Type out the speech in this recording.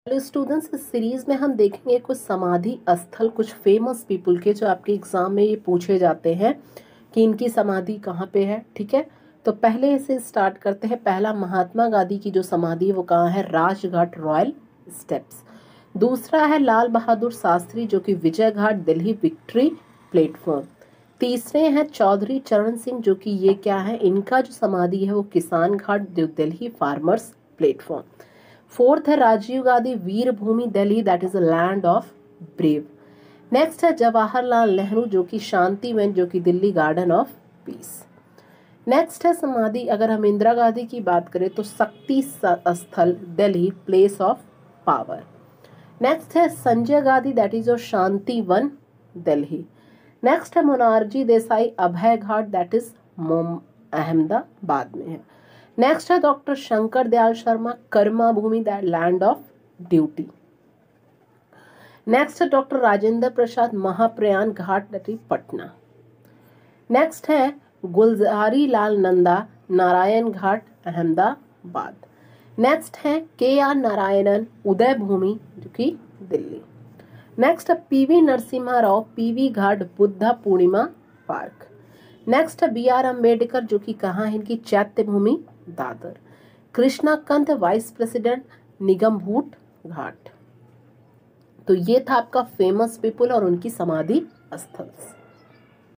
Hello students, इस series में हम देखेंगे कुछ समाधि स्थल, कुछ फेमस पीपल के जो आपके एग्जाम में ये पूछे जाते हैं कि इनकी समाधि कहाँ पे है। ठीक है, तो पहले इसे स्टार्ट करते हैं। पहला, महात्मा गांधी की जो समाधि है वो कहाँ है? Rajghat royal steps. दूसरा है लाल बहादुर शास्त्री जो कि विजय घाट दिल्ली विक्ट्री प्लेटफॉर्म। तीसरे हैं चौधरी चरण सिंह जो कि ये क्या है, इनका जो समाधि है वो Kisan Ghat Delhi farmers platform. Fourth है Rajiv Gandhi Veer Bhumi Delhi, that is a land of brave. Next है जवाहरलाल नेहरू जो कि शांति वन जो कि Delhi garden of peace. Next है समाधि, अगर हम इंदिरा गांधी की बात करें तो Shakti Sthal Delhi place of power. Next है Sanjay Gandhi, that is your Shanti Van Delhi. Next है मोनार्जी देसाई अभय घाट, दैट इज अहमदाबाद में है। नेक्स्ट है doctor Shankar Dayal Sharma Karma Bhumi, that land of duty. Next है doctor Rajendra Prasad Mahaprayan Ghat, that is Patna. Next है गुलजारी लाल नंदा नारायण घाट अहमदाबाद। नेक्स्ट है के आर नारायणन उदय भूमि जो कि दिल्ली। नेक्स्ट है PV Narasimha Rao PV Ghat Buddha Purnima park. Next है बी आर अम्बेडकर जो कि कहाँ है, इनकी चैत्य भूमि दादर। Krishnakant vice president Nigambodh Ghat. तो ये था आपका फेमस पीपल और उनकी समाधि स्थल।